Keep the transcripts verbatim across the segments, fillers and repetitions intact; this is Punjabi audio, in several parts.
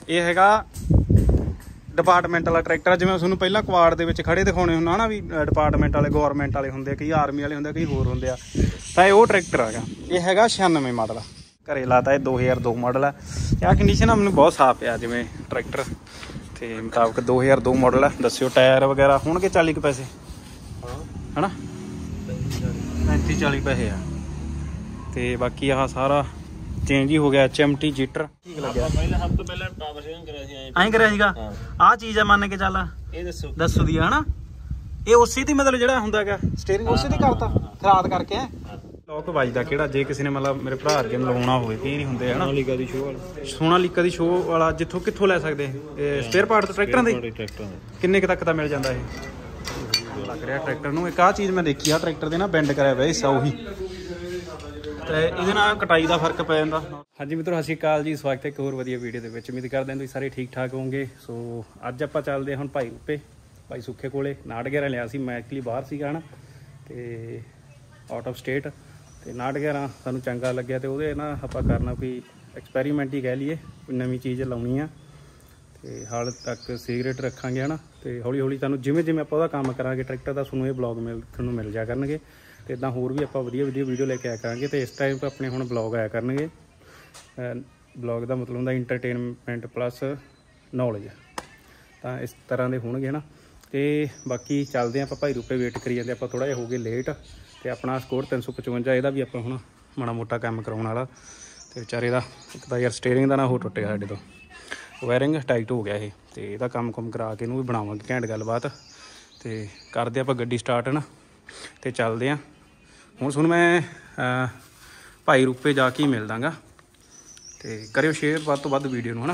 ਇਹ ਹੈਗਾ ਡਿਪਾਰਟਮੈਂਟ ਵਾਲਾ ਟਰੈਕਟਰ। ਜਿਵੇਂ ਤੁਹਾਨੂੰ ਪਹਿਲਾਂ ਕੁਆੜ ਦੇ ਵਿੱਚ ਖੜੇ ਦਿਖਾਉਣੇ ਹੁੰਦਾ ਨਾ ਵੀ ਡਿਪਾਰਟਮੈਂਟ ਵਾਲੇ ਗੌਰਮੈਂਟ ਵਾਲੇ ਹੁੰਦੇ, ਕਈ ਆਰਮੀ ਵਾਲੇ ਹੁੰਦੇ, ਕਈ ਹੋਰ ਹੁੰਦੇ ਆ, ਤਾਂ ਇਹ ਉਹ ਟਰੈਕਟਰ ਹੈਗਾ। ਇਹ ਹੈਗਾ ਛਿਆਨਵੇਂ ਮਾਡਲ, ਘਰੇ ਲਾਤਾ। ਇਹ ਦੋ ਹਜ਼ਾਰ ਦੋ ਮਾਡਲ ਆ। ਆਹ ਕੰਡੀਸ਼ਨ ਆ ਮੈਨੂੰ ਬਹੁਤ ਸਾਫ਼ ਪਿਆ ਜਿਵੇਂ ਟਰੈਕਟਰ ਤੇ ਮੁਤਾਬਕ ਦੋ ਹਜ਼ਾਰ ਦੋ ਮਾਡਲ ਆ। ਦੱਸਿਓ ਟਾਇਰ ਵਗੈਰਾ ਹੋਣਗੇ ਚਾਲੀ ਕੁ ਪੈਸੇ ਹੈ ਨਾ, ਪੈਂਤੀ ਚਾਲੀ ਪੈਸੇ ਆ। ਤੇ ਬਾਕੀ ਆਹ ਸਾਰਾ ਚੇਂਜ ਹੀ ਹੋ ਗਿਆ। ਐਚ ਐਮ ਟੀ ਜੀਟਰ ਠੀਕ ਲੱਗਿਆ। ਸਭ ਤੋਂ ਪਹਿਲਾਂ ਪਾਵਰ ਸ਼ੇਅਰਿੰਗ ਕਰਿਆ ਸੀ ਐਂ ਕਰਿਆ ਸੀਗਾ। ਆਹ ਚੀਜ਼ ਆ ਮੰਨ ਕੇ ਚੱਲ, ਇਹ ਦੱਸੋ ਦੱਸੋ ਦੀ ਹੈ ਨਾ। ਇਹ ਉਸੇ ਦੀ ਮਤਲਬ ਜਿਹੜਾ ਹੁੰਦਾ ਹੈਗਾ ਸਟੀਅਰਿੰਗ ਉਸੇ ਦੀ ਕਰਤਾ ਖਰਾਦ ਕਰਕੇ। ਲੋਕ ਵੱਜਦਾ ਕਿਹੜਾ ਜੇ ਕਿਸੇ ਨੇ ਮਤਲਬ ਮੇਰੇ ਭਰਾ ਅੱਗੇ ਲਵਾਉਣਾ ਹੋਵੇ, ਕਈ ਨਹੀਂ ਹੁੰਦੇ ਹਨਾ। ਸੋਨਾਲੀਕਾ ਦੀ ਸ਼ੋਅ ਵਾਲਾ, ਸੋਨਾਲੀਕਾ ਦੀ ਸ਼ੋਅ ਵਾਲਾ ਜਿੱਥੋਂ ਕਿੱਥੋਂ ਲੈ ਸਕਦੇ ਇਹ ਸਪੇਅਰ ਪਾਰਟ ਟਰੈਕਟਰਾਂ ਦੇ? ਕਿੰਨੇ ਕੁ ਤੱਕ ਦਾ ਮਿਲ ਜਾਂਦਾ ਇਹ ਲੱਗ ਰਿਹਾ ਟਰੈਕਟਰ ਨੂੰ? ਇੱਕ ਆਹ ਚੀਜ਼ ਮੈਂ ਦੇਖੀ ਆ ਟਰੈਕਟਰ ਦੇ ਨਾ ਬੈਂਡ ਕਰਿਆ ਹੋਇਆ ਹਿੱਸਾ ਉਹੀ, ਤੇ ਇਹਦੇ ਨਾਲ ਕਟਾਈ ਦਾ ਫਰਕ ਪੈ ਜਾਂਦਾ। ਹਾਂਜੀ ਮਿੱਤਰੋ, ਸਤਿ ਸ਼੍ਰੀ ਅਕਾਲ ਜੀ। ਸਵਾਗਤ ਹੈ ਇੱਕ ਹੋਰ ਵਧੀਆ ਵੀਡੀਓ ਦੇ ਵਿੱਚ। ਉਮੀਦ ਕਰਦੇ ਹਾਂ ਤੁਸੀਂ ਸਾਰੇ ਠੀਕ ਠਾਕ ਹੋਵੋਗੇ। ਸੋ ਅੱਜ ਆਪਾਂ ਚੱਲਦੇ ਹਾਂ ਹੁਣ ਭਾਈ ਰੂਪੇ, ਭਾਈ ਸੁੱਖੇ ਕੋਲੇ। ਨਾਟ ਗਿਆਰਾਂ ਲਿਆ ਸੀ, ਮੈਂ ਐਕਚੁਅਲੀ ਬਾਹਰ ਸੀਗਾ ਨਾ, ਤੇ ਆਊਟ ਆਫ ਸਟੇਟ, ਤੇ ਨਾਟ ਗਿਆਰਾਂ ਸਾਨੂੰ ਚੰਗਾ ਲੱਗਿਆ ਤੇ ਉਹਦੇ ਨਾ ਆਪਾਂ ਕਰਨਾ ਕੋਈ ਐਕਸਪੈਰੀਮੈਂਟ ਹੀ ਕਹਿ ਲਈਏ, ਕੋਈ ਨਵੀਂ ਚੀਜ਼ ਲਾਉਣੀ ਆ। ਤੇ ਹਾਲ ਤੱਕ ਸਿਗਰਟ ਰੱਖਾਂਗੇ ਹੈ ਨਾ, ਤੇ ਹੌਲੀ ਹੌਲੀ ਤੁਹਾਨੂੰ ਜਿਵੇਂ ਜਿਵੇਂ ਆਪਾਂ ਉਹਦਾ ਕੰਮ ਕਰਾਂਗੇ ਟਰੈਕਟਰ ਦਾ, ਤੁਹਾਨੂੰ ਇਹ ਬਲੌਗ ਮਿਲ ਤੁਹਾਨੂੰ ਮਿਲ ਜਾ ਕਰਨਗੇ। ਤੇ ਇੱਦਾਂ ਹੋਰ ਵੀ ਆਪਾਂ ਵਧੀਆ ਵਧੀਆ ਵੀਡੀਓ ਲੈ ਕੇ ਆਇਆ ਕਰਾਂਗੇ। ਤੇ ਇਸ ਟਾਈਮ ਆਪਣੇ ਹੁਣ ਬਲੌਗ ਆਇਆ ਕਰਨਗੇ। ਬਲੌਗ ਦਾ ਮਤਲਬ ਹੁੰਦਾ ਇੰਟਰਟੇਨਮੈਂਟ ਪਲੱਸ ਨੌਲੇਜ, ਤਾਂ ਇਸ ਤਰ੍ਹਾਂ ਦੇ ਹੋਣਗੇ ਹੈ ਨਾ। ਤੇ ਬਾਕੀ ਚੱਲਦੇ ਆਪਾਂ ਭਾਈ ਰੂਪੇ, ਵੇਟ ਕਰੀ ਜਾਂਦੇ ਆਪਾਂ, ਥੋੜ੍ਹਾ ਜਿਹਾ ਹੋ ਗਏ ਲੇਟ। ਤੇ ਆਪਣਾ ਸਕੋਰ ਤਿੰਨ ਸੌ ਪਚਵੰਜਾ, ਇਹਦਾ ਵੀ ਆਪਾਂ ਹੁਣ ਮਾੜਾ ਮੋਟਾ ਕੰਮ ਕਰਾਉਣ ਵਾਲਾ। ਤੇ ਵਿਚਾਰੇ ਦਾ ਇੱਕ ਤਾਂ ਯਾਰ ਸਟੀਅਰਿੰਗ ਦਾ ਨਾ ਉਹ ਟੁੱਟ ਗਿਆ ਸਾਡੇ ਤੋਂ, ਵਾਇਰਿੰਗ ਟਾਈਟ ਹੋ ਗਿਆ ਇਹ। ਤੇ ਇਹਦਾ ਕੰਮ ਕੁਮ ਕਰਾ ਕੇ ਇਹਨੂੰ ਵੀ ਬਣਾਵਾਂਗੇ ਘੈਂਟ ਗੱਲਬਾਤ। ਤੇ ਕਰਦੇ ਆਪਾਂ ਗੱਡੀ ਸਟਾਰਟ ਹੈ ਨਾ, ਤੇ ਚੱਲਦੇ ਹਾਂ ਹੁਣ। ਸੁਣ ਮੈਂ ਭਾਈ ਰੂਪੇ ਜਾ ਕੇ ਹੀ ਮਿਲ ਦਾਂਗਾ, ਤੇ ਕਰਿਓ ਸ਼ੇਅਰ ਵੱਧ ਤੋਂ ਵੱਧ ਵੀਡੀਓ ਨੂੰ ਹੈ ਨਾ।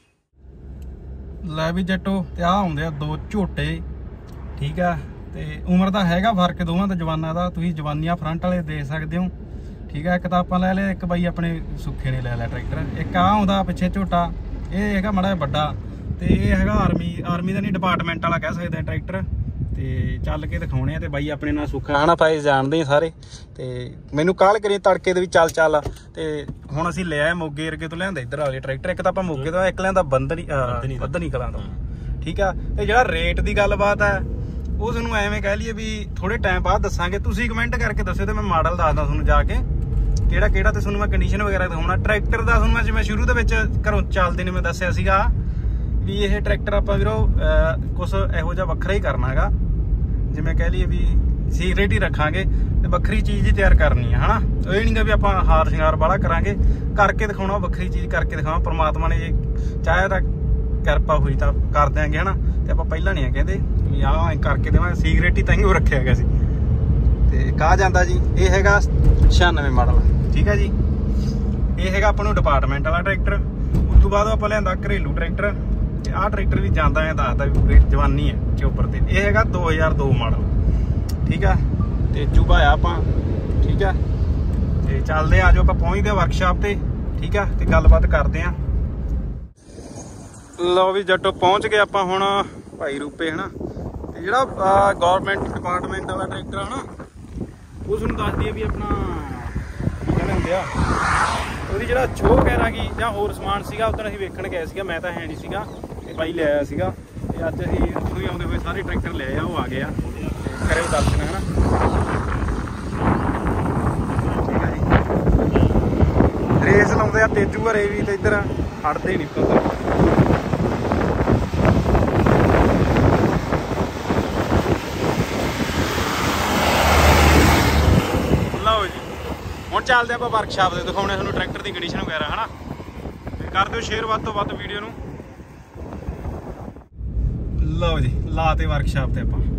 ਲੈ ਵੀ ਜੱਟੋ, ਤੇ ਆਹ ਆਉਂਦੇ ਆ ਦੋ ਝੋਟੇ, ਠੀਕ ਆ। ਤੇ ਉਮਰ ਦਾ ਹੈਗਾ ਫਰਕ ਦੋਵਾਂ ਦਾ, ਜਵਾਨਾਂ ਦਾ। ਤੁਸੀਂ ਜਵਾਨੀਆਂ ਫਰੰਟ ਵਾਲੇ ਦੇਖ ਸਕਦੇ ਹੋ, ਠੀਕ ਆ। ਇੱਕ ਤਾਂ ਆਪਾਂ ਲੈ ਲਿਆ, ਇੱਕ ਬਾਈ ਆਪਣੇ ਸੁੱਖੇ ਨੇ ਲੈ ਲਿਆ ਟਰੈਕਟਰ। ਇੱਕ ਆਹ ਆਉਂਦਾ ਪਿੱਛੇ ਝੋਟਾ, ਇਹ ਹੈਗਾ ਮਾੜਾ ਜਿਹਾ ਵੱਡਾ, ਤੇ ਇਹ ਹੈਗਾ ਆਰਮੀ ਆਰਮੀ ਦਾ ਨਹੀਂ, ਡਿਪਾਰਟਮੈਂਟ ਵਾਲਾ ਕਹਿ ਸਕਦੇ ਆ ਟਰੈਕਟਰ। ਤੇ ਚੱਲ ਕੇ ਦਿਖਾਉਣੇ ਆ। ਤੇ ਬਾਈ ਆਪਣੇ ਨਾਲ ਸੁੱਖਾ ਹਨਾ, ਭਾਈ ਜਾਣਦੇ ਸਾਰੇ। ਤੇ ਮੈਨੂੰ ਕਾਲ ਕਰੀ ਤੜਕੇ ਦੇ ਵੀ ਚੱਲ ਚੱਲ। ਤੇ ਹੁਣ ਅਸੀਂ ਲਿਆ ਮੋਗੇ ਏਰੀਏ ਤੋਂ, ਲਿਆਂਦਾ ਇੱਧਰ ਵਾਲੇ ਟਰੈਕਟਰ। ਇੱਕ ਤਾਂ ਆਪਾਂ ਮੋਗੇ ਤੋਂ, ਇੱਕ ਲਿਆਂਦਾ ਬੰਦਨੀ ਬੱਧਨੀ ਕਲਾਂ ਤੋਂ, ਠੀਕ ਆ। ਤੇ ਜਿਹੜਾ ਰੇਟ ਦੀ ਗੱਲਬਾਤ ਹੈ ਉਹ ਤੁਹਾਨੂੰ ਐਵੇਂ ਕਹਿ ਲਈਏ ਵੀ ਥੋੜੇ ਟਾਈਮ ਬਾਅਦ ਦੱਸਾਂਗੇ। ਤੁਸੀਂ ਕਮੈਂਟ ਕਰਕੇ ਦੱਸਿਓ ਤੇ ਮੈਂ ਮਾਡਲ ਦੱਸਦਾ ਤੁਹਾਨੂੰ ਜਾ ਕੇ ਕਿਹੜਾ ਕਿਹੜਾ, ਤੇ ਤੁਹਾਨੂੰ ਮੈਂ ਕੰਡੀਸ਼ਨ ਵਗੈਰਾ ਦਿਖਾਉਣਾ। ਟਰੈਕਟਰ ਦਾ ਤੁਹਾਨੂੰ ਮੈਂ ਜਿਵੇਂ ਸ਼ੁਰੂ ਦੇ ਵਿੱਚ ਘਰੋਂ ਚੱਲਦੇ ਨੇ ਮੈਂ ਦੱਸਿਆ ਸੀਗਾ ਵੀ ਇਹ ਟਰੈਕਟਰ ਆਪਾਂ ਵੀਰੋ ਕੁਛ ਇਹੋ ਜਿਹਾ ਵੱਖਰਾ ਹੀ ਕਰਨਾ ਹੈਗਾ। ਜਿਵੇਂ ਕਹਿ ਲਈਏ ਵੀ ਸੀਕਰੇਟ ਹੀ ਰੱਖਾਂਗੇ, ਤੇ ਵੱਖਰੀ ਚੀਜ਼ ਹੀ ਤਿਆਰ ਕਰਨੀ ਹੈ ਹਨਾ। ਇਹ ਨਹੀਂ ਗਾ ਵੀ ਆਪਾਂ ਹਾਰ ਸ਼ਿੰਗਾਰ ਵਾਲਾ ਕਰਾਂਗੇ, ਕਰਕੇ ਦਿਖਾਉਣਾ, ਵੱਖਰੀ ਚੀਜ਼ ਕਰਕੇ ਦਿਖਾਵਾਂ। ਪਰਮਾਤਮਾ ਨੇ ਜੇ ਚਾਹਿਆ ਤਾਂ ਕਿਰਪਾ ਹੋਈ ਤਾਂ ਕਰ ਦਿਆਂਗੇ ਹਨਾ। ਤੇ ਆਪਾਂ ਪਹਿਲਾਂ ਨਹੀਂ ਆ ਕਹਿੰਦੇ ਵੀ ਆਹ ਕਰਕੇ ਦੇਵਾਂਗੇ, ਸੀਕਰੇਟ ਹੀ ਤਾਂ ਹੀ ਰੱਖਿਆ ਗਿਆ ਸੀ। ਤੇ ਕਹਾ ਜਾਂਦਾ ਜੀ ਇਹ ਹੈਗਾ ਛਿਆਨਵੇਂ ਮਾਡਲ, ਠੀਕ ਹੈ ਜੀ। ਇਹ ਹੈਗਾ ਆਪਾਂ ਨੂੰ ਡਿਪਾਰਟਮੈਂਟ ਵਾਲਾ ਟਰੈਕਟਰ। ਉਸ ਤੋਂ ਬਾਅਦ ਆਪਾਂ ਲਿਆਂਦਾ ਘਰੇਲੂ ਟਰੈਕਟਰ। ਤੇ ਆਹ ਟਰੈਕਟਰ ਵੀ ਜਾਂਦਾ ਹੈ, ਦੱਸਦਾ ਵੀ ਪੂਰੀ ਜਵਾਨੀ ਹੈ ਚੋਪਰ ਤੇ। ਇਹ ਹੈਗਾ ਦੋ ਹਜ਼ਾਰ ਦੋ ਮਾਡਲ, ਠੀਕ ਆ। ਤੇ ਚੁਬਾਇਆ ਆਪਾਂ, ਠੀਕ ਆ। ਤੇ ਚੱਲਦੇ ਆ, ਜੋ ਆਪਾਂ ਪਹੁੰਚਦੇ ਆ ਵਰਕਸ਼ਾਪ ਤੇ, ਠੀਕ ਆ। ਤੇ ਗੱਲਬਾਤ ਕਰਦੇ ਆ। ਲਓ ਵੀ ਜੱਟੋ, ਪਹੁੰਚ ਗਏ ਆਪਾਂ ਹੁਣ ਭਾਈ ਰੂਪੇ ਹਨਾ। ਤੇ ਜਿਹੜਾ ਗੌਰਮੈਂਟ ਡਿਪਾਰਟਮੈਂਟ ਵਾਲਾ ਟਰੈਕਟਰ ਆ ਨਾ, ਉਹ ਤੁਹਾਨੂੰ ਦੱਸ ਦਈਏ ਵੀ ਆਪਣਾ ਕੀ ਕਹਿੰਦੇ ਹੁੰਦੇ ਆ, ਉਹਦੀ ਜਿਹੜਾ ਛੋਹ ਵਗੈਰਾ ਕੀ ਜਾਂ ਹੋਰ ਸਮਾਨ ਸੀਗਾ, ਉੱਧਰ ਅਸੀਂ ਵੇਖਣ ਗਏ ਸੀਗਾ, ਮੈਂ ਤਾਂ ਹੈ ਨਹੀਂ ਸੀਗਾ, ਤੇ ਬਾਈ ਲੈ ਆਇਆ ਸੀਗਾ। ਤੇ ਅੱਜ ਅਸੀਂ ਇੱਥੋਂ ਹੀ ਆਉਂਦੇ ਹੋਏ ਸਾਰੇ ਟਰੈਕਟਰ ਲੈ ਆ, ਉਹ ਆ ਗਏ ਆ। ਤੇ ਕਰਿਓ ਦਰਸ਼ਨ ਹੈ ਨਾ, ਠੀਕ ਹੈ ਜੀ। ਰੇਸ ਲਾਉਂਦੇ ਆ ਤੇਜੂ ਘਰੇ ਵੀ, ਤੇ ਇੱਧਰ ਹਟਦੇ ਨਹੀਂ ਪੁੱਤ। ਹੁਣ ਚੱਲਦੇ ਆਪਾਂ ਵਰਕਸ਼ਾਪ ਦੇ, ਦਿਖਾਉਣੇ ਤੁਹਾਨੂੰ ਟਰੈਕਟਰ ਦੀ ਕੰਡੀਸ਼ਨ ਵਗੈਰਾ ਹੈ ਨਾ। ਤੇ ਕਰ ਦਿਓ ਸ਼ੇਅਰ ਵੱਧ ਤੋਂ ਵੱਧ ਵੀਡੀਓ ਨੂੰ। ਲਓ ਜੀ, ਲਾ ਤੇ ਵਰਕਸ਼ਾਪ ਤੇ ਆਪਾਂ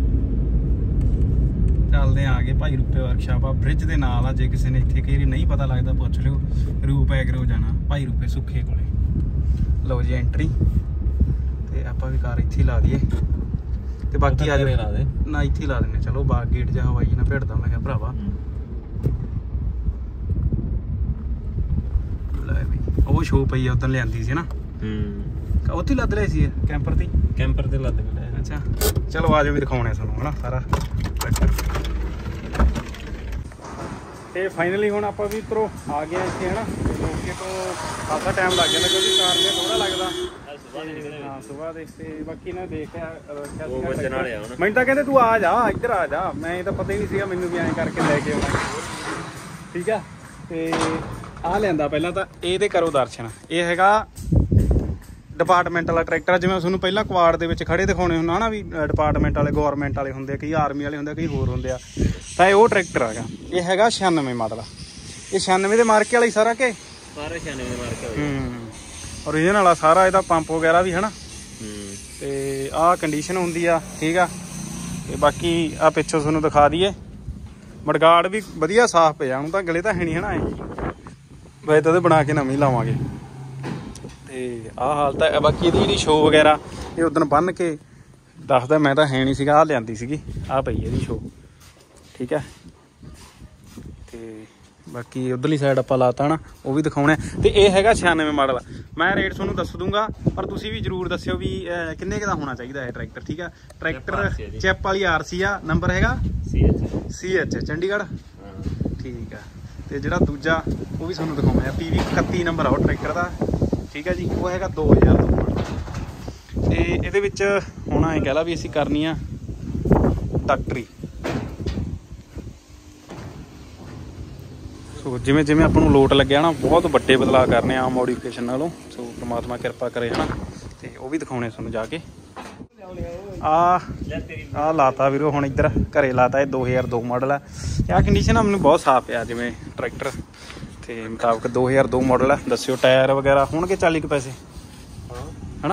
ਚੱਲਦੇ ਆ ਗਏ ਭਾਈ ਰੂਪੇ ਵਰਕਸ਼ਾਪ ਆ, ਬ੍ਰਿਜ ਦੇ ਨਾਲ ਆ। ਜੇ ਕਿਸੇ ਨੇ ਇੱਥੇ ਕਈ ਵਾਰੀ ਨਹੀਂ ਪਤਾ ਲੱਗਦਾ ਪੁੱਛ ਲਿਓ, ਰੂਪ ਐਗਰੋ ਜਾਣਾ ਭਾਈ ਰੂਪੇ ਸੁੱਖੇ ਕੋਲੇ। ਲਓ ਜੀ ਐਂਟਰੀ, ਤੇ ਆਪਾਂ ਵੀ ਕਾਰ ਇੱਥੇ ਹੀ ਲਾ ਦਈਏ। ਤੇ ਬਾਕੀ ਆ ਲਾ ਦੇ ਨਾ, ਇੱਥੇ ਹੀ ਲਾ ਦਿੰਦੇ। ਚਲੋ ਬਾਗ ਗੇਟ ਜਾ ਹਵਾਈ ਨਾ ਭੇੜਦਾ ਮੈਂ ਕਿਹਾ ਭਰਾਵਾ। ਉਹ ਸ਼ੋ ਪਈ ਆ, ਉਦੋਂ ਲਿਆਂਦੀ ਸੀ ਨਾ। ਹੂੰ, ਉੱਥੇ ਲੱਦ ਲਿਆ ਸੀ ਕੈਂਪਰ ਤੇ, ਕੈਂਪਰ ਤੇ ਲੱਦ ਕੇ ਲਿਆ। ਅੱਛਾ ਚਲੋ ਆ ਜਾਓ ਵੀ ਦਿਖਾਉਣੇ ਤੁਹਾਨੂੰ ਹਨਾ ਸਾਰਾ ਟਰੈਕਟਰ। ਤੇ ਫਾਈਨਲੀ ਹੁਣ ਆਪਾਂ ਵੀ ਇੱਧਰੋਂ ਆ ਗਏ ਇੱਥੇ ਹਨਾ। ਮੌਕੇ ਤੋਂ ਖਾਸਾ ਟਾਈਮ ਲੱਗ ਜਾਂਦਾ ਕਿਉਂਕਿ ਕਾਰ ਲਿਆ ਥੋੜਾ ਲੱਗਦਾ। ਹਾਂ ਸੁਬਾਹ ਦੇ ਤੇ ਬਾਕੀ ਨਾ ਦੇਖਿਆ ਰੱਖਿਆ ਉਹ ਵੱਜਣ ਵਾਲੇ ਆ ਹੁਣ। ਮੈਨੂੰ ਤਾਂ ਕਹਿੰਦੇ ਤੂੰ ਆ ਜਾ ਇੱਧਰ ਆ ਜਾ, ਮੈਂ ਤਾਂ ਪਤਾ ਹੀ ਨਹੀਂ ਸੀਗਾ ਮੈਨੂੰ ਵੀ ਐਂ ਕਰਕੇ ਲੈ ਕੇ ਆਉਣਾ। ਠੀਕ ਆ ਤੇ ਆਹ ਲਿਆਂਦਾ ਪਹਿਲਾਂ ਤਾਂ ਇਹਦੇ ਕਰੋ ਦਰਸ਼ਨ। ਇਹ ਹੈਗਾ ਡਿਪਾਰਟਮੈਂਟ ਵਾਲਾ ਟਰੈਕਟਰ, ਜਿਵੇਂ ਤੁਹਾਨੂੰ ਪਹਿਲਾਂ ਕੁਆੜ ਦੇ ਵਿੱਚ ਖੜੇ ਦਿਖਾਉਣੇ ਹੁੰਦਾ ਨਾ ਵੀ ਡਿਪਾਰਟਮੈਂਟ ਵਾਲੇ ਗੌਰਮੈਂਟ ਵਾਲੇ ਹੁੰਦੇ, ਕਈ ਆਰਮੀ ਵਾਲੇ ਹੁੰਦੇ, ਕਈ ਹੋਰ ਹੁੰਦੇ ਆ, ਤਾਂ ਇਹ ਉਹ ਟਰੈਕਟਰ ਹੈਗਾ। ਇਹ ਹੈਗਾ ਛਿਆਨਵੇਂ ਮਾਡਲ। ਇਹ ਛਿਆਨਵੇਂ ਦੇ ਮਾਰਕੇ ਵਾਲਾ ਹੀ ਸਾਰਾ ਕਿ ਸਾਰੇ ਛਿਆਨਵੇਂ ਦੇ ਮਾਰਕੇ ਹੂੰ ਓਰੀਜਨਲ ਵਾਲਾ ਸਾਰਾ, ਇਹਦਾ ਪੰਪ ਵਗੈਰਾ ਵੀ ਹੈ ਨਾ। ਹੂੰ ਤੇ ਆਹ ਕੰਡੀਸ਼ਨ ਹੁੰਦੀ ਆ। ਠੀਕ ਆ ਤੇ ਬਾਕੀ ਆ ਪਿੱਛੋਂ ਤੁਹਾਨੂੰ ਦਿਖਾ ਦਈਏ ਮੜਗਾੜ ਵੀ ਵਧੀਆ ਸਾਫ਼ ਪਿਆ, ਹੁਣ ਤਾਂ ਗਲੇ ਤਾਂ ਹੈ ਨਹੀਂ ਹੈ ਨਾ, ਵੈਸੇ ਤਾਂ ਉਹਦੇ ਬਣਾ ਕੇ ਨਵੀਂ ਲਾਵਾਂਗੇ। ਤੇ ਆਹ ਹਾਲਤ ਹੈ। ਬਾਕੀ ਇਹਦੀ ਜਿਹੜੀ ਸ਼ੋਅ ਵਗੈਰਾ ਇਹ ਉਦੋਂ ਬੰਨ੍ਹ ਕੇ ਦੱਸਦਾ, ਮੈਂ ਤਾਂ ਹੈ ਨਹੀਂ ਸੀਗਾ, ਆਹ ਲਿਆਂਦੀ ਸੀਗੀ, ਆਹ ਪਈ ਇਹਦੀ ਸ਼ੋਅ। ਠੀਕ ਹੈ ਤੇ ਬਾਕੀ ਉਧਰਲੀ ਸਾਈਡ ਆਪਾਂ ਲਾਤਾ ਨਾ, ਉਹ ਵੀ ਦਿਖਾਉਣਾ। ਤੇ ਇਹ ਹੈਗਾ ਛਿਆਨਵੇਂ ਮਾਡਲ। ਮੈਂ ਰੇਟ ਤੁਹਾਨੂੰ ਦੱਸ ਦੂੰਗਾ, ਪਰ ਤੁਸੀਂ ਵੀ ਜ਼ਰੂਰ ਦੱਸਿਓ ਵੀ ਕਿੰਨੇ ਕੁ ਦਾ ਹੋਣਾ ਚਾਹੀਦਾ ਇਹ ਟਰੈਕਟਰ। ਠੀਕ ਆ ਟਰੈਕਟਰ ਚੈਪ ਵਾਲੀ ਆਰ ਸੀ ਆ, ਨੰਬਰ ਹੈਗਾ C H C H Chandigarh. ਠੀਕ ਆ ਤੇ ਜਿਹੜਾ ਦੂਜਾ ਉਹ ਵੀ ਤੁਹਾਨੂੰ ਦਿਖਾਉਣਾ ਪੀ ਵੀ ਇਕੱਤੀ ਨੰਬਰ ਆ ਉਹ ਟਰੈਕਟਰ ਦਾ। ਠੀਕ ਆ ਜੀ, ਉਹ ਹੈਗਾ ਦੋ ਹਜ਼ਾਰ ਦੋ ਮਾਡਲ। ਤੇ ਇਹਦੇ ਵਿੱਚ ਹੁਣ ਐਂ ਕਹਿ ਲਾ ਵੀ ਅਸੀਂ ਕਰਨੀ ਆ ਡਾਕਟਰੀ। ਸੋ ਜਿਵੇਂ ਜਿਵੇਂ ਆਪਾਂ ਨੂੰ ਲੋਟ ਲੱਗਿਆ ਨਾ, ਬਹੁਤ ਵੱਡੇ ਬਦਲਾਅ ਕਰਨੇ ਆ ਮੋਡੀਫਿਕੇਸ਼ਨ ਨਾਲੋਂ। ਸੋ ਪ੍ਰਮਾਤਮਾ ਕਿਰਪਾ ਕਰੇ ਹਨਾ, ਤੇ ਉਹ ਵੀ ਦਿਖਾਉਣੇ ਤੁਹਾਨੂੰ ਜਾ ਕੇ। ਆ ਆ ਲਾਤਾ ਵੀਰੋ ਹੁਣ ਇੱਧਰ ਘਰੇ ਲਾਤਾ। ਇਹ ਦੋ ਹਜ਼ਾਰ ਦੋ ਮਾਡਲ ਆ। ਆਹ ਕੰਡੀਸ਼ਨ ਆ ਮੈਨੂੰ ਬਹੁਤ ਸਾਫ਼ ਪਿਆ ਜਿਵੇਂ ਟਰੈਕਟਰ ਤੇ ਮੁਤਾਬਕ ਦੋ ਹਜ਼ਾਰ ਦੋ ਮਾਡਲ ਆ। ਦੱਸਿਓ ਟਾਇਰ ਵਗੈਰਾ ਹੋਣਗੇ ਚਾਲੀ ਕੁ ਪੈਸੇ ਹਨਾ,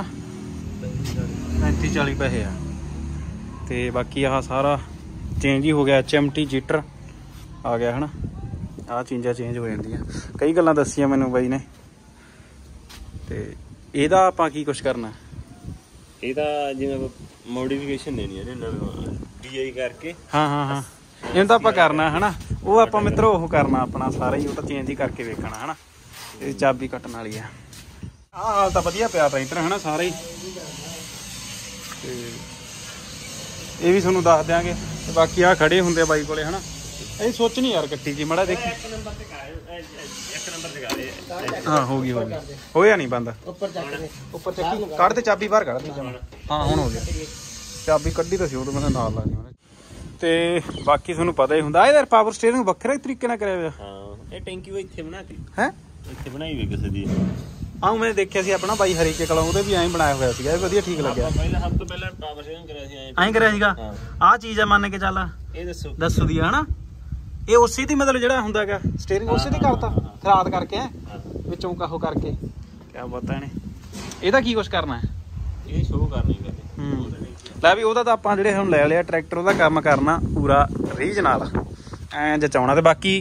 ਪੈਂਤੀ ਚਾਲੀ ਪੈਸੇ ਆ। ਤੇ ਬਾਕੀ ਆਹ ਸਾਰਾ ਚੇਂਜ ਹੀ ਹੋ ਗਿਆ, ਐਚ ਐਮ ਟੀ ਜੀਟਰ ਆ ਗਿਆ ਹਨਾ। ਆਹ ਚੀਜ਼ਾਂ ਚੇਂਜ ਹੋ ਜਾਂਦੀਆਂ, ਕਈ ਗੱਲਾਂ ਦੱਸੀਆਂ ਮੈਨੂੰ ਬਾਈ ਨੇ। ਤੇ ਇਹਦਾ ਆਪਾਂ ਕੀ ਕੁਛ ਕਰਨਾ? ਇਹਦਾ ਜਿਵੇਂ ਮੋਡੀਫਿਕੇਸ਼ਨ ਦੇਣੀ ਹੈ ਨਵੇਂ ਡੀ ਆਈ ਕਰਕੇ। ਹਾਂ ਹਾਂ ਹਾਂ ਇਹਨੂੰ ਤਾਂ ਆਪਾਂ ਕਰਨਾ ਹਨਾ। ਉਹ ਆਪਾਂ ਮਿੱਤਰੋ ਉਹ ਕਰਨਾ ਆਪਣਾ ਸਾਰਾ ਹੀ, ਉਹ ਤਾਂ ਚੇਂਜ ਹੀ ਕਰਕੇ ਵੇਖਣਾ ਹਨਾ। ਇਹ ਚਾਬੀ ਕੱਟਣ ਵਾਲੀ ਆ। ਆਹ ਹਾਲ ਤਾਂ ਵਧੀਆ ਪਿਆ ਟਰੈਕਟਰ ਹਨਾ ਸਾਰਾ ਹੀ। ਤੇ ਇਹ ਵੀ ਤੁਹਾਨੂੰ ਦੱਸ ਦਿਆਂਗੇ। ਤੇ ਬਾਕੀ ਆਹ ਖੜੇ ਹੁੰਦੇ ਆ ਬਾਈ ਕੋਲੇ ਹਨਾ। ਇਹ ਸੋਚਣੀ ਯਾਰ ਕੱਟੀ ਜੀ ਮੜਾ ਦੇਖੀ। ਇੱਕ ਨੰਬਰ ਤੇ ਕਾ ਇੱਕ ਨੰਬਰ ਤੇ ਕਾ ਹਾਂ ਹੋ ਗਈ ਹੋ ਗਈ, ਹੋਇਆ ਨਹੀਂ ਬੰਦ। ਉੱਪਰ ਚੱਕ ਦੇ, ਉੱਪਰ ਚੱਕੀ ਕੱਢ ਤੇ ਚਾਬੀ ਬਾਹਰ ਕੱਢ ਦੇ। ਹਾਂ ਹੁਣ ਹੋ ਗਿਆ, ਚਾਬੀ ਕੱਢੀ ਤਾਂ ਸੀ ਉਦੋਂ ਮੈਂ ਨਾਲ ਲਾ ਲਈ। ਤੇ ਬਾਕੀ ਤੁਹਾਨੂੰ ਪਤਾ ਹੀ ਹੁੰਦਾ ਇਹਦਾ ਪਾਵਰ ਸਟੀਅਰਿੰਗ ਵੱਖਰਾ ਹੀ ਤਰੀਕੇ ਨਾਲ ਕਰਿਆ ਹੋਇਆ। ਹਾਂ ਇਹ ਟੈਂਕੀ ਉਹ ਇੱਥੇ ਬਣਾਤੀ ਹੈ, ਇੱਥੇ ਬਣਾਈ ਹੋਈ ਕਿਸੇ ਦੀ। ਆਹ ਮੈਂ ਦੇਖਿਆ ਸੀ ਆਪਣਾ ਬਾਈ ਹਰੀਕੇ ਕਲਾਂ, ਉਹਦੇ ਵੀ ਐਂ ਬਣਾਇਆ ਹੋਇਆ ਸੀਗਾ, ਇਹ ਵਧੀਆ ਠੀਕ ਲੱਗਿਆ। ਪਹਿਲਾਂ ਸਭ ਤੋਂ ਪਹਿਲਾਂ ਪਾਵਰ ਸਟੀਅਰਿੰਗ ਕਰਿਆ ਸੀ ਐਂ ਕਰਿਆ ਸੀਗਾ। ਆਹ ਚੀਜ਼ ਆ ਮੰਨ ਕੇ ਚੱਲ, ਇਹ ਦੱਸੋ ਦੱਸੋ ਦੀ ਹਨਾ। ਇਹ ਉਸੇ ਦੀ ਮਤਲਬ ਜਿਹੜਾ ਹੁੰਦਾ ਹੈਗਾ ਸਟੀਅਰਿੰਗ ਉਸੇ ਦੀ ਕਰਤਾ ਖਰਾਦ ਕਰਕੇ ਵਿੱਚੋਂ ਕਾਹੋ ਕਰਕੇ। ਕਿਆ ਪਤਾ ਇਹਨੇ ਇਹਦਾ ਕੀ ਕੁਛ ਕਰਨਾ ਹੈ, ਇਹ ਸ਼ੋਅ ਕਰਨੀ ਕਦੇ। ਹੂੰ ਲੈ ਵੀ ਉਹਦਾ ਤਾਂ ਆਪਾਂ ਜਿਹੜੇ ਹੁਣ ਲੈ ਲਿਆ ਟਰੈਕਟਰ, ਉਹਦਾ ਕੰਮ ਕਰਨਾ ਪੂਰਾ ਰੀਝ ਨਾਲ ਐਂ ਜਚਾਉਣਾ। ਤੇ ਬਾਕੀ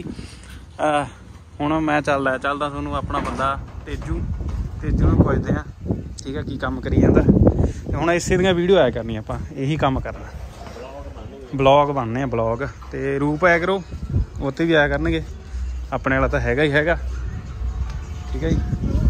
ਹੁਣ ਮੈਂ ਚੱਲਦਾ ਚੱਲਦਾ ਤੁਹਾਨੂੰ ਆਪਣਾ ਬੰਦਾ ਤੇਜੂ ਤੇਜੂ ਨੂੰ ਪੁੱਛਦੇ ਆ। ਠੀਕ ਆ ਕੀ ਕੰਮ ਕਰੀ ਜਾਂਦਾ। ਤੇ ਹੁਣ ਇਸੇ ਦੀਆਂ ਵੀਡੀਓ ਆਇਆ ਕਰਨੀ, ਆਪਾਂ ਇਹੀ ਕੰਮ ਕਰਨਾ, ਬਲੌਗ ਬਣਨੇ ਆ ਬਲੌਗ। ਤੇ ਰੂਪ ਆਇਆ ਕਰੋ ਉੱਥੇ ਵੀ ਆਇਆ ਕਰਨਗੇ, ਆਪਣੇ ਵਾਲਾ ਤਾਂ ਹੈਗਾ ਹੀ ਹੈਗਾ। ਠੀਕ ਹੈ ਜੀ,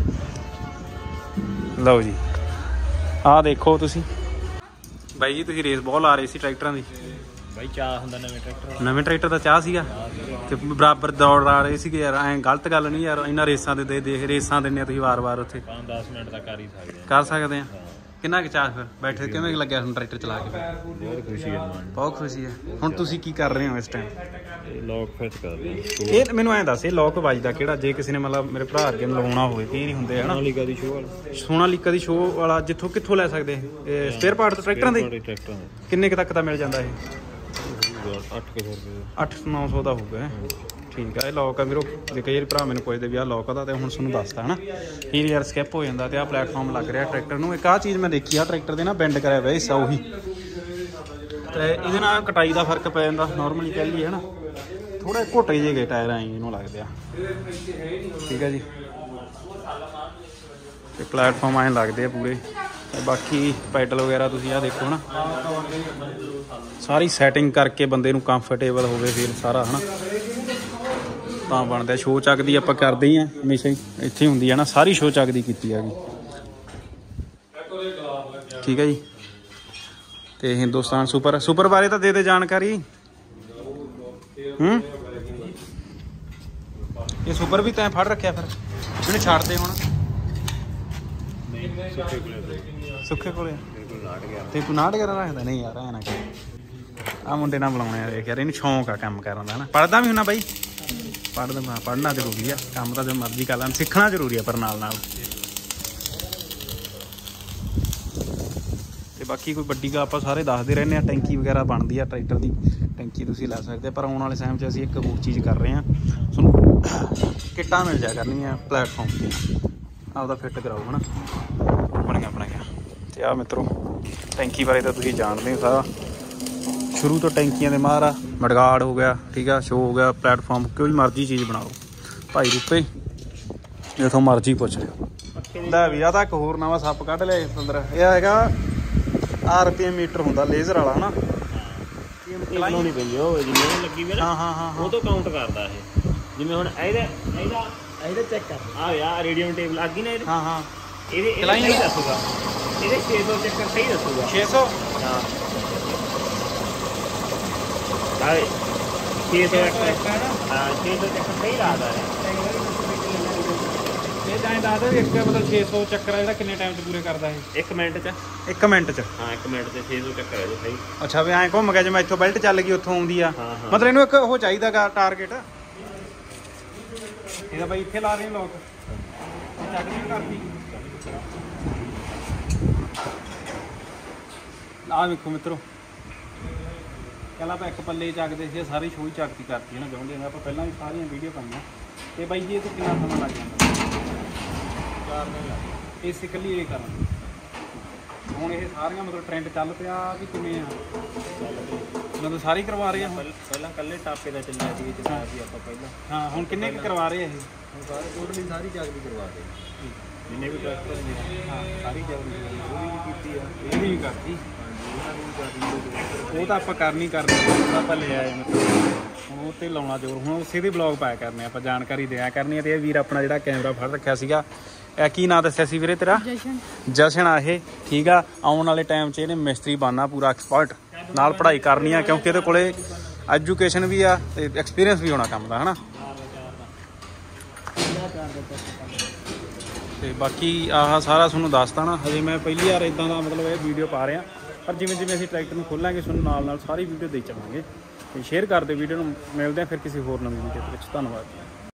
ਲਓ ਜੀ ਆਹ ਦੇਖੋ ਤੁਸੀਂ ਬਾਈ ਜੀ, ਤੁਸੀਂ ਰੇਸ ਬਹੁਤ ਲਾ ਰਹੇ ਸੀ ਟਰੈਕਟਰਾਂ ਦੀ। ਬਾਈ ਚਾਹ ਹੁੰਦਾ ਨਵੇਂ ਟਰੈਕਟਰ, ਨਵੇਂ ਟਰੈਕਟਰ ਦਾ ਚਾਹ ਸੀਗਾ ਤੇ ਬਰਾਬਰ ਦੌੜ ਲਾ ਰਹੇ ਸੀਗੇ ਯਾਰ। ਐਂ ਗਲਤ ਗੱਲ ਨਹੀਂ ਯਾਰ, ਇਹਨਾਂ ਰੇਸਾਂ ਦੇ ਦੇ ਦੇਖ ਰੇਸਾਂ ਦਿੰਦੇ ਆ ਤੁਸੀਂ ਵਾਰ ਵਾਰ ਉੱਥੇ। ਪੰਜ ਦਸ ਮਿੰਟ ਦਾ ਕਰ ਹੀ ਸਕਦੇ ਕਰ ਸਕਦੇ ਆ। ਕਿੰਨਾ ਕੁ ਚਾਹ ਫਿਰ ਬੈਠੇ ਕਿਵੇਂ ਲੱਗਿਆ ਤੁਹਾਨੂੰ ਟਰੈਕਟਰ ਚਲਾ ਕੇ? ਬਹੁਤ ਖੁਸ਼ੀ ਹੈ, ਬਹੁਤ ਖੁਸ਼ੀ ਹੈ। ਹੁਣ ਤੁਸੀਂ ਕੀ ਕਰ ਰਹੇ ਹੋ ਇਸ ਟਾਈਮ? ਲੋਕ ਫਿੱਟ ਕਰ ਰਹੇ। ਇਹ ਮੈਨੂੰ ਐਂ ਦੱਸ, ਇਹ ਲੋਕ ਵੱਜਦਾ ਕਿਹੜਾ? ਜੇ ਕਿਸੇ ਨੇ ਮਤਲਬ ਮੇਰੇ ਭਰਾ ਅੱਗੇ ਲਵਾਉਣਾ ਹੋਵੇ, ਕਈ ਨਹੀਂ ਹੁੰਦੇ ਹਨਾ। ਸੋਨਾਲੀਕਾ ਦੀ ਸ਼ੋਅ ਵਾਲਾ, ਸੋਨਾਲੀਕਾ ਦੀ ਸ਼ੋਅ ਵਾਲਾ ਜਿੱਥੋਂ ਕਿੱਥੋਂ ਲੈ ਸਕਦੇ ਇਹ ਸਪੇਅਰ ਪਾਰਟ ਟਰੈਕਟਰਾਂ ਦੇ? ਟਰੈਕਟਰਾਂ ਦੇ ਕਿੰਨੇ ਕੁ ਤੱਕ ਦਾ ਮਿਲ ਜਾਂਦਾ ਇਹ? ਅੱਠ ਕੁ ਸੌ ਰੁਪਏ ਅੱਠ ਨੌ ਸੌ ਦਾ ਹੋਊਗਾ। ਠੀਕ ਆ, ਇਹ ਲੋਕ ਆ ਵੀਰੋ। ਜੇ ਕਈ ਵਾਰ ਭਰਾ ਮੈਨੂੰ ਪੁੱਛਦੇ ਵੀ ਆਹ ਲੋਕ ਦਾ, ਤੇ ਹੁਣ ਤੁਹਾਨੂੰ ਦੱਸਦਾ ਹਨਾ। ਫਿਰ ਯਾਰ ਸਕਿਪ ਹੋ ਜਾਂਦਾ। ਤੇ ਆਹ ਪਲੇਟਫਾਰਮ ਲੱਗ ਰਿਹਾ ਟਰੈਕਟਰ ਨੂੰ। ਇੱਕ ਆਹ ਚੀਜ਼ ਮੈਂ ਦੇਖੀ ਆ ਟਰੈਕਟਰ ਦੇ ਨਾ ਬੈਂਡ ਕਰਿਆ ਹੋਇਆ ਹਿੱਸਾ ਉਹੀ, ਤੇ ਇਹਦੇ ਨਾਲ ਕਟਾਈ ਦਾ ਫਰਕ ਪੈ ਜਾਂਦਾ ਨੋਰਮਲੀ ਕਹਿ ਲਈਏ ਹਨਾ। ਥੋੜਾ ਘੋਟੇ ਜਿਹੇ ਗਏ ਟਾਇਰ ਐਂ ਇਹਨੂੰ ਲੱਗਦੇ ਆ। ਠੀਕ ਹੈ ਜੀ, ਤੇ ਪਲੇਟਫਾਰਮ ਐਂ ਲੱਗਦੇ ਆ ਪੂਰੇ। ਤੇ ਬਾਕੀ ਪੈਡਲ ਵਗੈਰਾ ਤੁਸੀਂ ਆਹ ਦੇਖੋ ਨਾ, ਸਾਰੀ ਸੈਟਿੰਗ ਕਰਕੇ ਬੰਦੇ ਨੂੰ ਕੰਫਰਟੇਬਲ ਹੋਵੇ ਫਿਰ ਸਾਰਾ ਹਨਾ ਤਾਂ ਬਣਦਾ। ਸ਼ੋਅ ਚੱਕ ਦੀ ਆਪਾਂ ਕਰਦੇ ਹੀ ਆ ਹਮੇਸ਼ਾ ਹੀ, ਇੱਥੇ ਹੁੰਦੀ ਆ ਨਾ ਸਾਰੀ ਸ਼ੋਅ ਚੱਕ ਦੀ ਕੀਤੀ ਹੈਗੀ। ਠੀਕ ਹੈ ਜੀ, ਤੇ ਹਿੰਦੁਸਤਾਨ ਸੁਪਰ ਸੁਪਰ ਬਾਰੇ ਤਾਂ ਦੇ ਦੇ ਜਾਣਕਾਰੀ। ਹੂੰ ਇਹ ਸੁਪਰ ਵੀ ਤੈਂ ਫੜ ਰੱਖਿਆ ਫਿਰ, ਇਹਨੇ ਛੱਡ ਦੇ ਹੁਣ। ਸੁੱਕੇ ਕੋਲੇ ਸੁੱਕੇ ਕੋਲੇ ਬਿਲਕੁਲ ਨਾਟ ਗਿਆ ਤੇ ਤੂੰ ਨਾਟ ਕਰ ਰੱਖਦਾ ਨਹੀਂ ਯਾਰ ਐ ਨਾ ਆ ਮੁੰਡੇ ਨਾਲ ਬੁਲਾਉਣੇ ਆ ਦੇਖ ਯਾਰ ਇਹਨੂੰ ਸ਼ੌਂਕ ਆ ਕੰਮ ਕਰਨ ਦਾ ਨਾ ਪੜ੍ਹਦਾ ਵੀ ਹੁੰਨਾ ਬਾਈ ਪੜ੍ਹਦਾ ਪੜ੍ਹਨਾ ਜ਼ਰੂਰੀ ਆ ਕੰਮ ਤਾਂ ਜੋ ਮਰਜ਼ੀ ਕਰ ਲੈਣ ਸਿੱਖਣਾ ਜ਼ਰੂਰੀ ਆ ਪਰ ਨਾਲ ਨਾਲ ਤੇ ਬਾਕੀ ਕੋਈ ਵੱਡੀ ਗੱਲ ਆਪਾਂ ਸਾਰੇ ਦੱਸਦੇ ਰਹਿੰਦੇ ਆ ਟੈਂਕੀ ਵਗੈਰਾ ਬਣਦੀ ਆ ਟਰੈਕਟਰ ਦੀ ਟੈਂਕੀ ਤੁਸੀਂ ਲੈ ਸਕਦੇ ਪਰ ਆਉਣ ਵਾਲੇ ਟਾਈਮ 'ਚ ਅਸੀਂ ਇੱਕ ਹੋਰ ਚੀਜ਼ ਕਰ ਰਹੇ ਹਾਂ ਤੁਹਾਨੂੰ ਕਿੱਟਾਂ ਮਿਲ ਜਾ ਕਰਨੀਆਂ ਪਲੇਟਫਾਰਮ 'ਤੇ ਆਪਦਾ ਫਿੱਟ ਕਰਾਓ ਹੈ ਨਾ ਬਣਿਆ ਬਣਿਆ ਤੇ ਆ ਮਿੱਤਰੋ ਟੈਂਕੀ ਬਾਰੇ ਤਾਂ ਤੁਸੀਂ ਜਾਣਦੇ ਹੋ ਸਾਰਾ ਸ਼ੁਰੂ ਤੋਂ ਟੈਂਕੀਆਂ ਦੇ ਮਾਹਰ ਆ ਮਡਗਾੜ ਹੋ ਗਿਆ ਠੀਕ ਆ ਸ਼ੋ ਹੋ ਗਿਆ ਪਲੇਟਫਾਰਮ ਕੋਈ ਮਰਜ਼ੀ ਚੀਜ਼ ਬਣਾਓ ਭਾਈ ਰੁਪਏ ਜਿੱਥੋਂ ਮਰਜ਼ੀ ਪੁੱਛ ਲਿਓ ਲੈ ਵੀ ਆ ਤਾਂ ਇੱਕ ਹੋਰ ਨਵਾਂ ਸੱਪ ਕੱਢ ਲਿਆ ਇਸ ਅੰਦਰ ਇਹ ਹੈਗਾ ਆਰ ਪੀ ਐਮ ਮੀਟਰ ਹੁੰਦਾ ਲੇਜ਼ਰ ਵਾਲਾ ਹਨਾ ਬਣਾਉਣੀ ਪੈਂਦੀ ਉਹ ਜਿਵੇਂ ਲੱਗੀ ਵੀ ਨਾ ਹਾਂ ਹਾਂ ਹਾਂ ਉਹ ਤੋਂ ਕਾਊਂਟ ਕਰਦਾ ਇਹ ਜਿਵੇਂ ਹੁਣ ਇਹਦਾ ਇਹਦਾ ਇਹਦਾ ਚੈੱਕ ਕਰ ਆ ਯਾਰ ਰੇਡੀਅਮ ਟੇਬਲ ਆ ਗਈ ਨਾ ਇਹਦੇ ਹਾਂ ਹਾਂ ਇਹਦੇ ਇਹਦਾ ਸਹੀ ਦੱਸੂਗਾ ਇਹਦੇ ਛੇ ਸੌ ਚੱਕਰ ਸਹੀ ਦੱਸੂਗਾ ਛੇ ਸੌ ਹਾਂ ਆਏ ਛੇ ਸੌ ਚੱਕਰ ਹਾਂ ਛੇ ਸੌ ਚੱਕਰ ਸਹੀ ਲੱਗਦਾ ਹੈ ਇਹ ਤਾਂ ਦੱਸ ਦੇ ਇੱਕ ਮਤਲਬ ਛੇ ਸੌ ਚੱਕਰ ਆ ਜਿਹੜਾ ਕਿੰਨੇ ਟਾਈਮ 'ਚ ਪੂਰੇ ਕਰਦਾ ਇਹ ਇੱਕ ਮਿੰਟ 'ਚ ਇੱਕ ਮਿੰਟ 'ਚ ਹਾਂ ਇੱਕ ਮਿੰਟ 'ਚ ਛੇ ਸੌ ਚੱਕਰ ਹੈ ਜੀ ਸਹੀ ਅੱਛਾ ਵੀ ਐਂ ਘੁੰਮ ਗਿਆ ਜਿਵੇਂ ਇੱਥੋਂ ਬੈਲਟ ਚੱਲ ਗਈ ਉੱਥੋਂ ਆਉਂਦੀ ਆ ਮਤਲਬ ਇਹਨੂੰ ਇੱਕ ਉਹ ਚਾਹੀਦਾਗਾ ਟਾਰਗੇਟ ਇਹਦਾ ਬਾਈ ਇੱਥੇ ਲਾ ਰਹੇ ਲੋਕ ਚੱਕ ਨਹੀਂ ਕਰਦੀ ਆ ਵੇਖੋ ਮਿੱਤਰੋ ਪਹਿਲਾਂ ਆਪਾਂ ਇੱਕ ਪੱਲੇ ਚੱਕਦੇ ਸੀ ਸਾਰੀ ਸ਼ੋਅ ਹੀ ਚੱਕਦੀ ਕਰਤੀ ਹੈ ਨਾ ਗਾਉਂਦੇ ਆਪਾਂ ਪਹਿਲਾਂ ਵੀ ਸਾਰੀਆਂ ਵੀਡੀਓ ਪਾਈਆਂ ਤੇ ਬਾਈ ਜੀ ਇਹ ਤੋਂ ਕਿੰਨਾ ਸਮਾਂ ਲੱਗ ਜਾਂਦਾ ਚਾਰ ਦਿਨ ਲੱਗ ਇਹ ਸਿੱਕਲੀ ਇਹ ਕਰਨ ਹੁਣ ਇਹ ਸਾਰੀਆਂ ਮਤਲਬ ਟ੍ਰੈਂਡ ਚੱਲ ਪਿਆ ਕਿ ਕਿਵੇਂ ਆ ਮਤਲਬ ਸਾਰੀ ਕਰਵਾ ਰਹੇ ਆ ਪਹਿਲਾਂ ਕੱਲੇ ਟਾਪੇ ਦਾ ਚੱਲਿਆ ਸੀ ਜਿੱਦਾਂ ਸੀ ਆਪਾਂ ਪਹਿਲਾਂ ਹਾਂ ਹੁਣ ਕਿੰਨੇ ਕੁ ਕਰਵਾ ਰਹੇ ਆ ਇਹ ਹੁਣ ਸਾਰੇ ਟੋਟਲੀ ਸਾਰੀ ਚੱਕਦੀ ਕਰਵਾ ਰਹੇ ਜਿੰਨੇ ਵੀ ਟਰੈਕਟਰ ਨੇ ਹਾਂ ਸਾਰੀ ਚੱਕਦੀ ਉਹ ਵੀ ਕੀਤੀ ਆ ਇਹ ਵੀ ਕਰਤੀ ਉਹ ਤਾਂ ਆਪਾਂ ਕਰਨੀ ਕਰਨੀ ਆਪਾਂ ਲੈ ਆਏ ਮਤਲਬ ਹੁਣ ਉਹ 'ਤੇ ਲਾਉਣਾ ਜ਼ੋਰ ਹੁਣ ਉਸੇ ਦੇ ਬਲੌਗ ਪਾਇਆ ਕਰਨੇ ਆਪਾਂ ਜਾਣਕਾਰੀ ਦਿਆ ਕਰਨੀ ਅਤੇ ਇਹ ਵੀਰ ਆਪਣਾ ਜਿਹੜਾ ਕੈਮਰਾ ਫੜ ਰੱਖਿਆ ਸੀਗਾ ਇਹ ਕੀ ਨਾਂ ਦੱਸਿਆ ਸੀ ਵੀਰੇ ਤੇਰਾ ਜਸ਼ਨ ਜਸ਼ਨ ਆ ਇਹ ਠੀਕ ਆ ਆਉਣ ਵਾਲੇ ਟਾਈਮ 'ਚ ਇਹਨੇ ਮਿਸਤਰੀ ਬਣਨਾ ਪੂਰਾ ਐਕਸਪਰਟ ਨਾਲ ਪੜ੍ਹਾਈ ਕਰਨੀ ਆ ਕਿਉਂਕਿ ਇਹਦੇ ਕੋਲੇ ਐਜੂਕੇਸ਼ਨ ਵੀ ਆ ਅਤੇ ਐਕਸਪੀਰੀਅੰਸ ਵੀ ਹੋਣਾ ਕੰਮ ਦਾ ਹੈ ਨਾ ਅਤੇ ਬਾਕੀ ਆਹ ਸਾਰਾ ਤੁਹਾਨੂੰ ਦੱਸਦਾ ਨਾ ਹਜੇ ਮੈਂ ਪਹਿਲੀ ਵਾਰ ਇੱਦਾਂ ਦਾ ਮਤਲਬ ਇਹ ਵੀਡੀਓ ਪਾ ਰਿਹਾ ਪਰ ਜਿਵੇਂ ਜਿਵੇਂ ਅਸੀਂ ਟਰੈਕਟਰ ਨੂੰ ਖੋਲਾਂਗੇ ਤੁਹਾਨੂੰ ਨਾਲ ਨਾਲ ਸਾਰੀ ਵੀਡੀਓ ਦੇ ਚੱਲਾਂਗੇ ਅਤੇ ਸ਼ੇਅਰ ਕਰ ਦਿਓ ਵੀਡੀਓ ਨੂੰ ਮਿਲਦੇ ਹਾਂ ਫਿਰ ਕਿਸੇ ਹੋਰ ਨਵੀਂ ਵੀਡੀਓ ਦੇ ਵਿੱਚ ਧੰਨਵਾਦ